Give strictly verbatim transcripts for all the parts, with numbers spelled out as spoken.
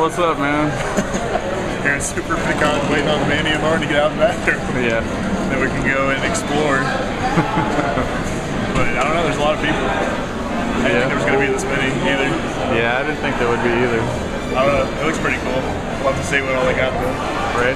what's up, man? Here in Super Bitcon, waiting on the Manny and Lauren to get out of the bathroom. Yeah. Then we can go and explore. But I don't know, there's a lot of people. I didn't Yeah. think there was going to be this many either. Yeah, I didn't think there would be either. I don't know, it looks pretty cool. We'll have to see what all they got though. Right?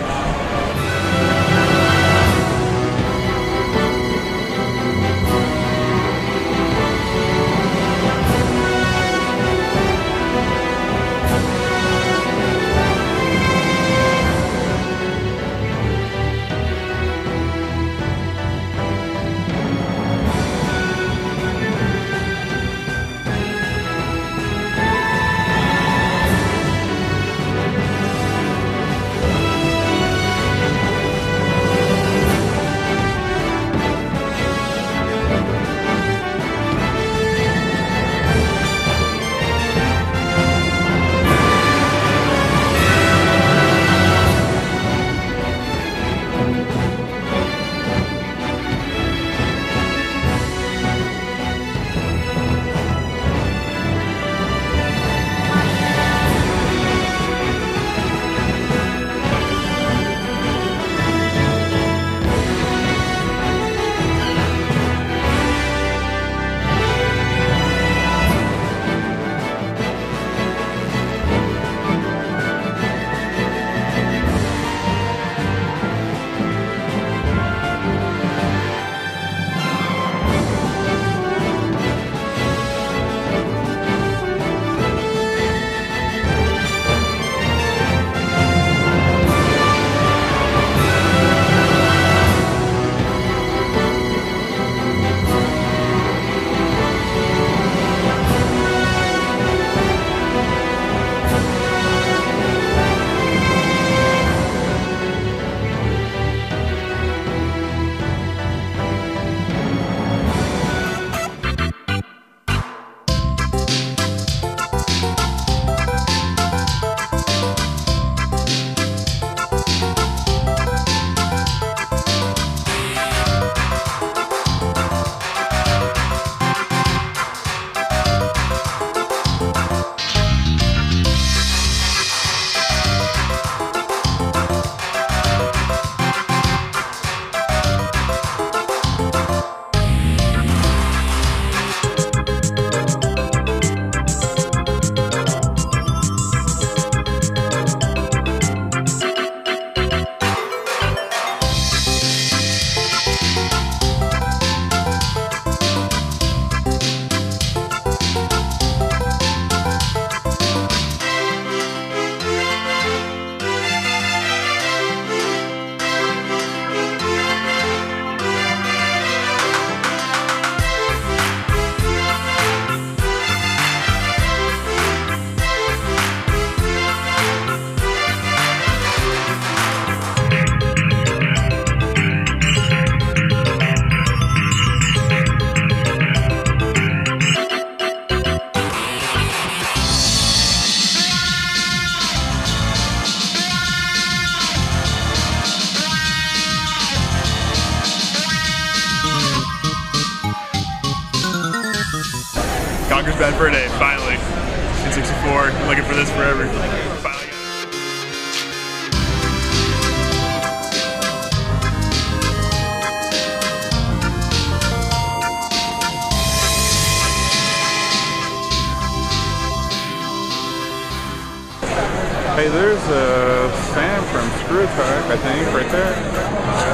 Conker's bad for a day, finally. N sixty-four, been looking for this forever. Finally got it. Hey, there's a Sam from Screw Talk, I think, right there.